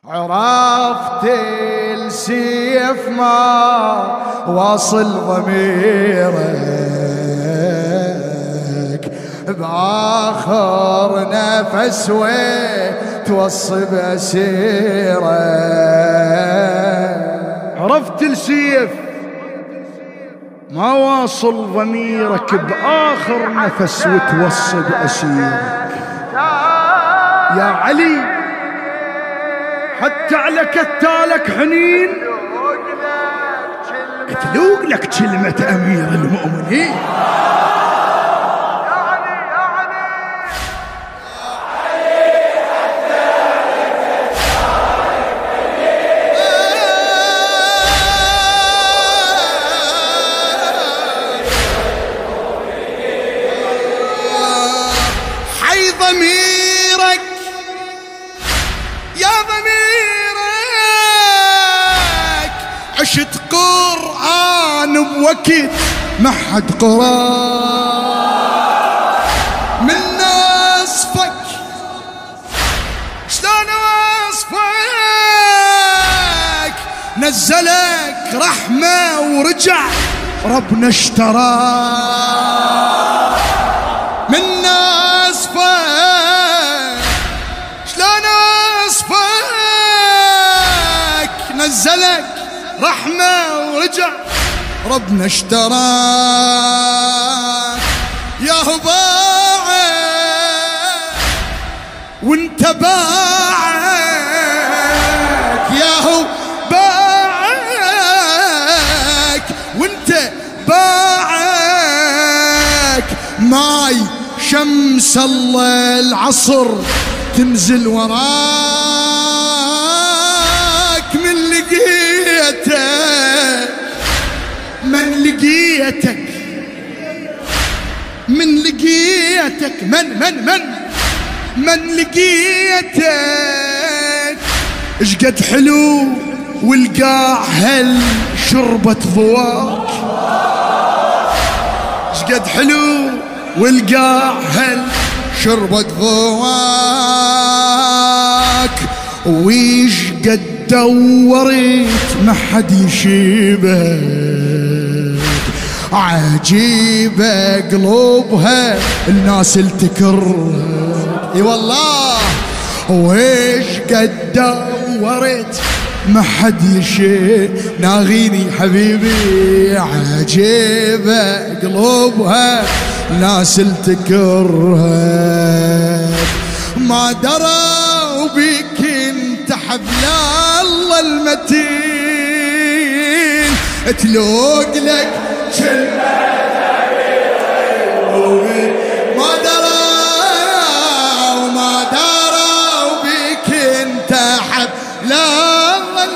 عرفت السيف ما واصل ضميرك بآخر نفس وتوصي بأسيرك. عرفت السيف ما واصل ضميرك بآخر نفس وتوصي بأسيرك. يا علي حتى على كتالك حنين تلوق لك كلمة أمير المؤمنين. حي ضميرك يا ضميرك، عشت قرآن بوقت ما حد قرأ من نصفك. شلون وصفك نزلك رحمة ورجع ربنا اشترى من نصفك. شلون وصفك نزلك رحمة ورجع ربنا اشتراك. يا هو باعك وانت باعك، يا هو باعك وانت باعك. ماي شمس الله العصر تنزل وراك من لقيتك، من لقيتك، من لقيتك، من لقيتك. اشقد حلو والقاع هل شربت ضواك، اشقد حلو والقاع هل شربت ضواك. ويش قد دورت ما حد يشيبك، عجيبة قلوبها الناس التكرك. اي والله ويش قد دورت ما حد يشيب. ناغيني حبيبي عجيبة قلوبها ناس التكرك. ما دروا بك انت حبل الله المتين، تلوق لك كلمة ما دروا بك انت حبل الله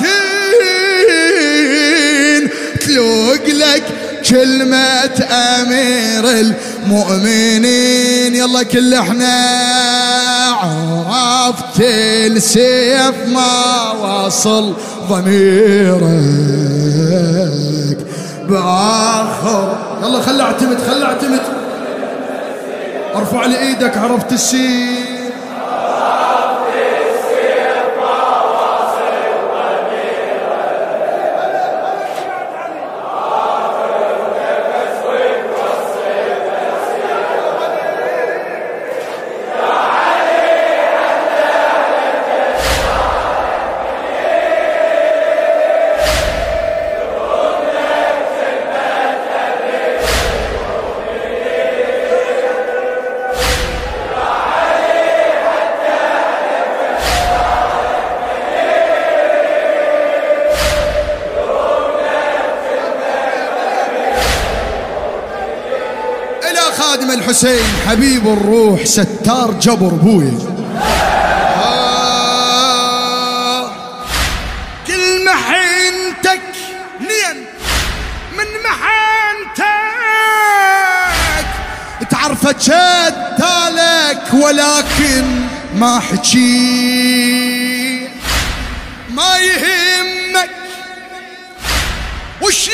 المتين، تلوق لك كلمة أمير المؤمنين. يلا كل احنا عرفت السيف ما واصل ضميرك بآخر. يلا خلي اعتمد، خلي اعتمد، ارفع لي ايدك. عرفت السيف خادم الحسين حبيب الروح ستار جبر بوي. كل محنتك نين من محنتك تعرفت شتالك ولكن ما حكي. ما يهمك وش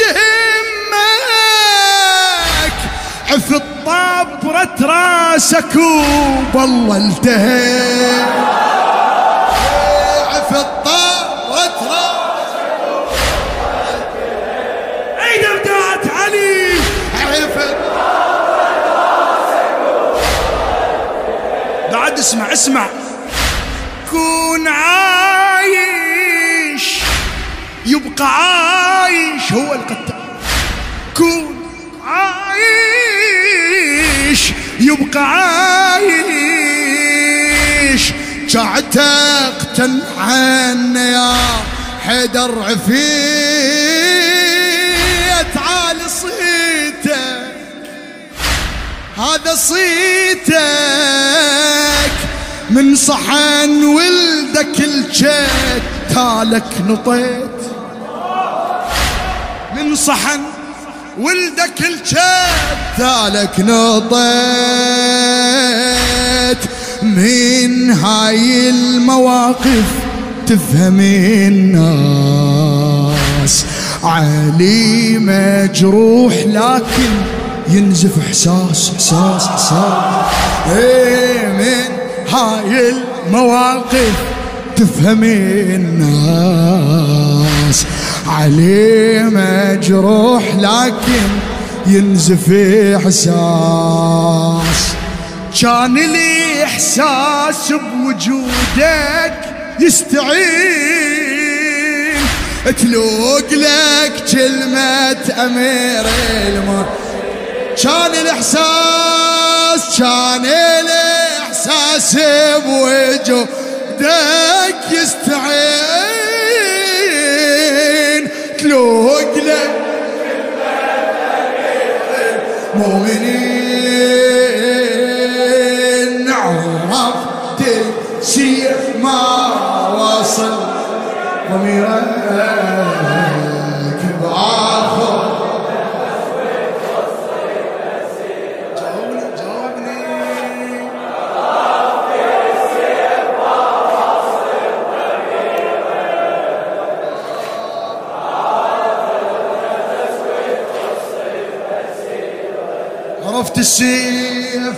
يهمك، عف طابرة راسك وبالله التهي. عف الطارة عيد ابدعت علي عرفت بعد اسمع كون عايش يبقى عايش هو القتال، كون عايش يبقى عايش. تعتقت عنا يا حيدر عفيت على صيتك، هذا صيتك من صحن ولدك الجد تالك نطيت، من صحن ولدك الجد تالك نطيت. من هاي المواقف تفهم الناس، علي مجروح لكن ينزف احساس احساس احساس. من هاي المواقف تفهم الناس، علي مجروح لكن ينزف احساس. كان لي احساس بوجودك يستعين، تلوق لك كلمة أمير الموت. كان الإحساس بوجودك يستعين، تلوق لك كلمة أمير المؤمنين. عرفت السيف ما وصل ضميرك بآخر. جاوبني عرفت السيف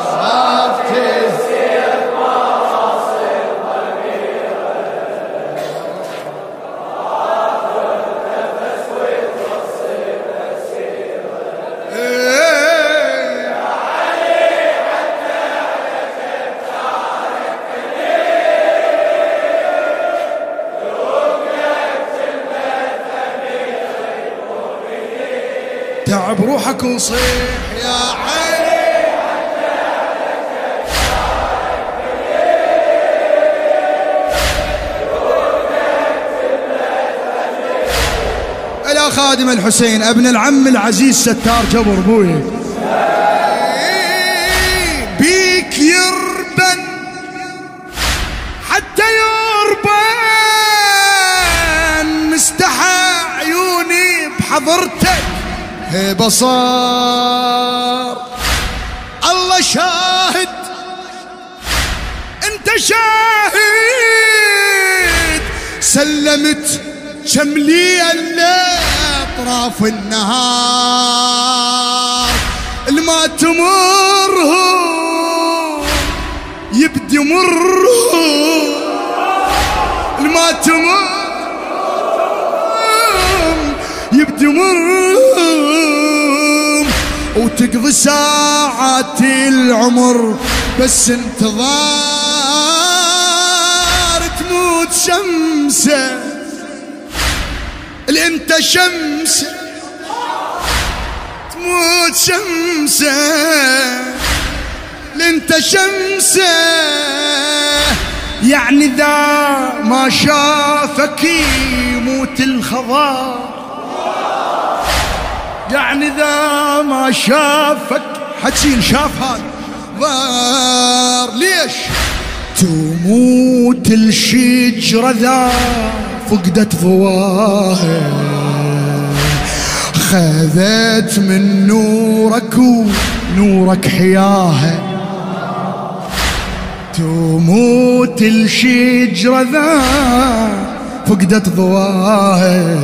تعب روحك وصيح يا علي. إلى خادم الحسين ابن العم العزيز ستار جبر بوي، بيك يربن حتى يربن مستحى عيوني بحضرتك بصار. الله شاهد انت شاهد، سلمت شملي اطراف النهار. الما تمرهم يبدي مرهم، الما تمرهم يبدي مرهم، وتقضي ساعات العمر بس انتظار. تموت شمسه انت شمسه، تموت شمسه انت شمسه. يعني ذا ما شافك يموت الخضار، يعني ذا ما شافك حتشين شاف هذا ضار. ليش تموت الشجرة ذا فقدت ضواها، خذت من نورك ونورك حياها. تموت الشجرة ذا فقدت ضواها،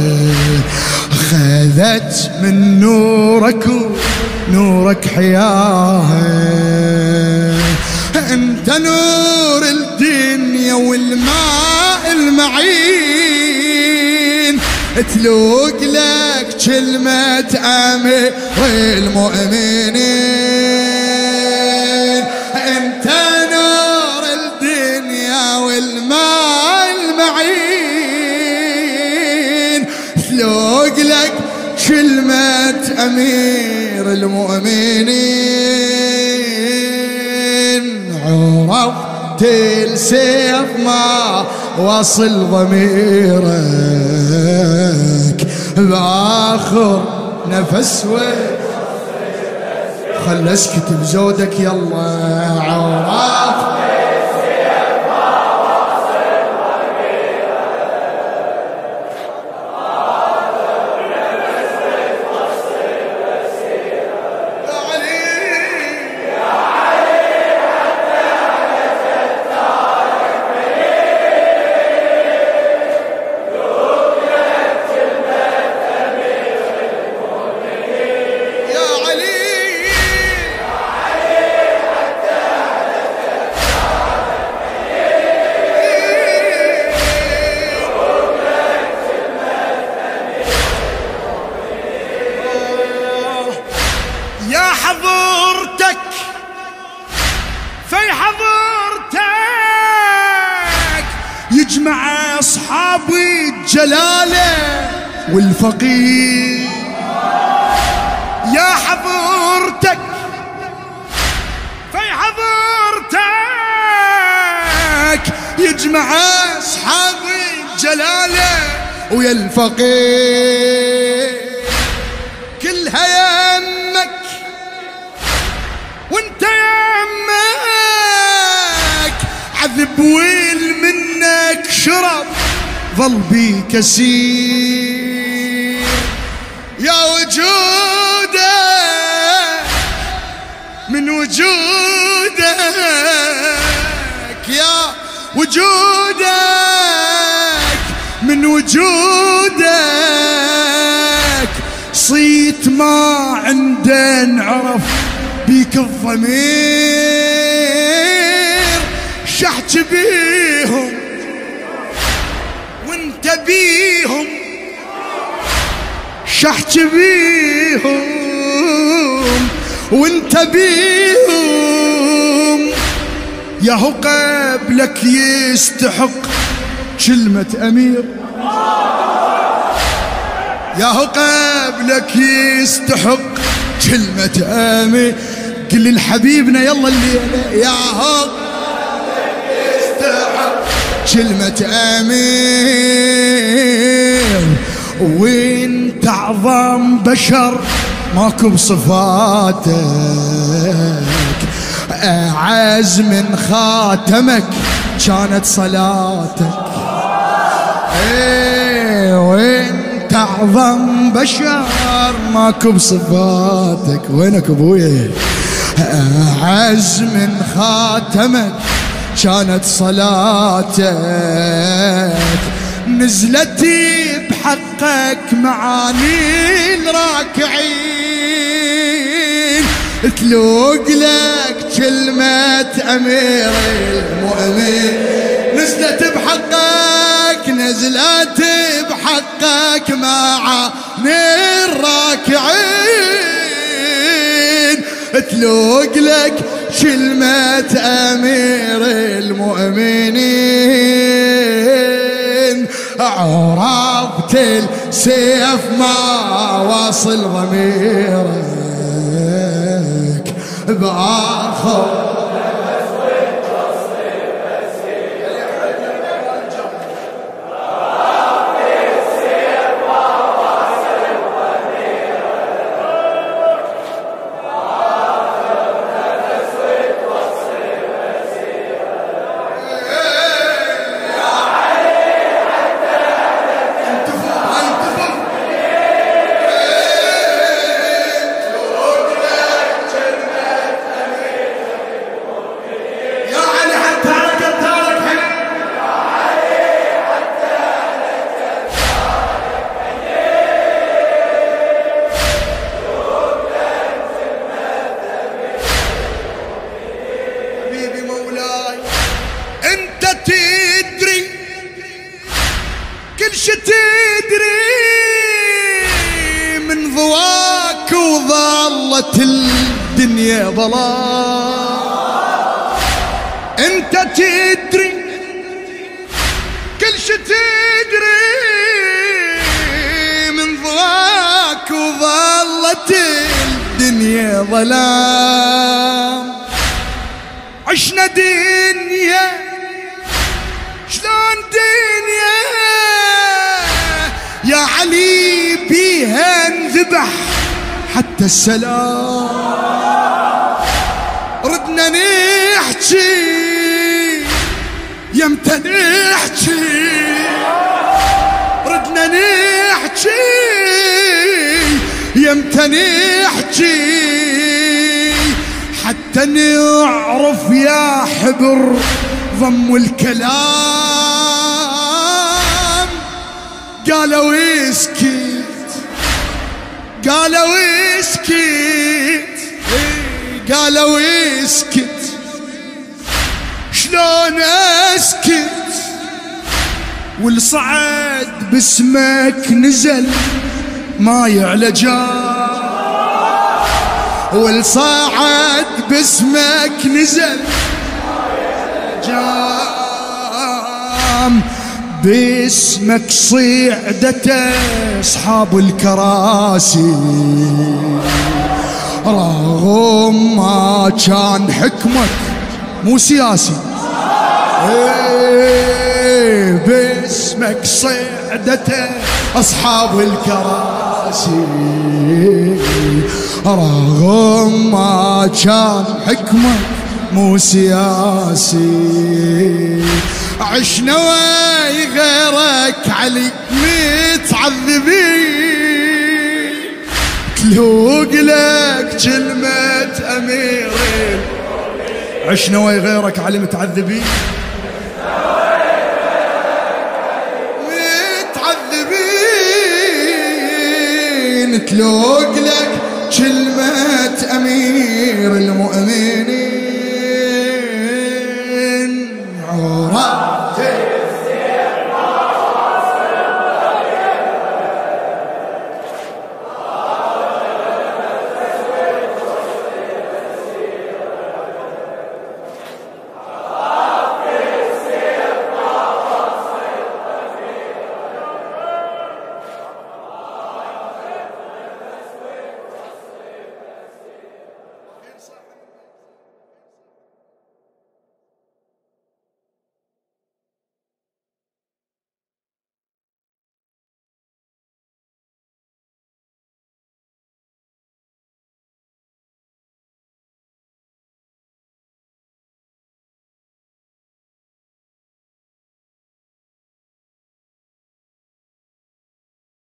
خذت من نورك ونورك حياها. انت نور الدنيا والماء المعين تلوق لك كلمة أمير المؤمنين. انت نور الدنيا والماء المعين تلوق لك كلمة أمير المؤمنين. عرفت السيف ما وصل ضميرك بآخر نفس خل اسكت بزودك يلا. عرفت السيف ما وصل يجمع أصحابي الجلالة والفقير. يا حضرتك في حضرتك يجمع أصحابي الجلالة ويا الفقير كلها يمك وانت يمك عذب ويل منك شرب ظل بي كسير. يا وجودك من وجودك يا وجودك من وجودك صيت ما عندن عرف بيك الضمير. شحت بيهم وانت بيهم شحت بيهم وانت بيهم. ياهو قبلك يستحق كلمة أمير. ياهو قبلك يستحق كلمة أمير. قل لحبيبنا يلا الليلة ياهو يستحق كلمة أمير. وانت أعظم بشر ماكو بصفاتك أعز من خاتمك كانت صلاتك. وانت أعظم بشر ماكو بصفاتك وينك ابويا أعز من خاتمك كانت صلاتك. نزلتي بحقك معاني الراكعين تلوق لك كلمة أمير المؤمنين. نزلت بحقك نزلت بحقك معاني الراكعين تلوق لك كلمة أمير المؤمنين. عرفت السيف ما وصل ضميرك بآخر ظلت الدنيا ظلام. انت تدري كل شي تدري من ضواك وظلت الدنيا ظلام. عشنا دنيا شلون دنيا يا علي بيها انذبح حتى السلام. ردنا نحكي يمتى نحكي ردنا نحكي يمتى نحكي حتى نعرف يا حبر ضم الكلام. قالوا اسكت قالوا اسكت قالوا اسكت شلون اسكت والصعد باسمك نزل ما يعلى جام. والصعد باسمك نزل جام. باسمك صعدت اصحاب الكراسي رغم ما كان حكمك مو سياسي. باسمك صعدت اصحاب الكراسي رغم ما كان حكمك مو سياسي. عشنا ويا غيرك علي متعذبين تلوق لك كلمة أميرين. عشنا ويا غيرك علي متعذبين متعذبين تلوق لك كلمة أمير المؤمنين.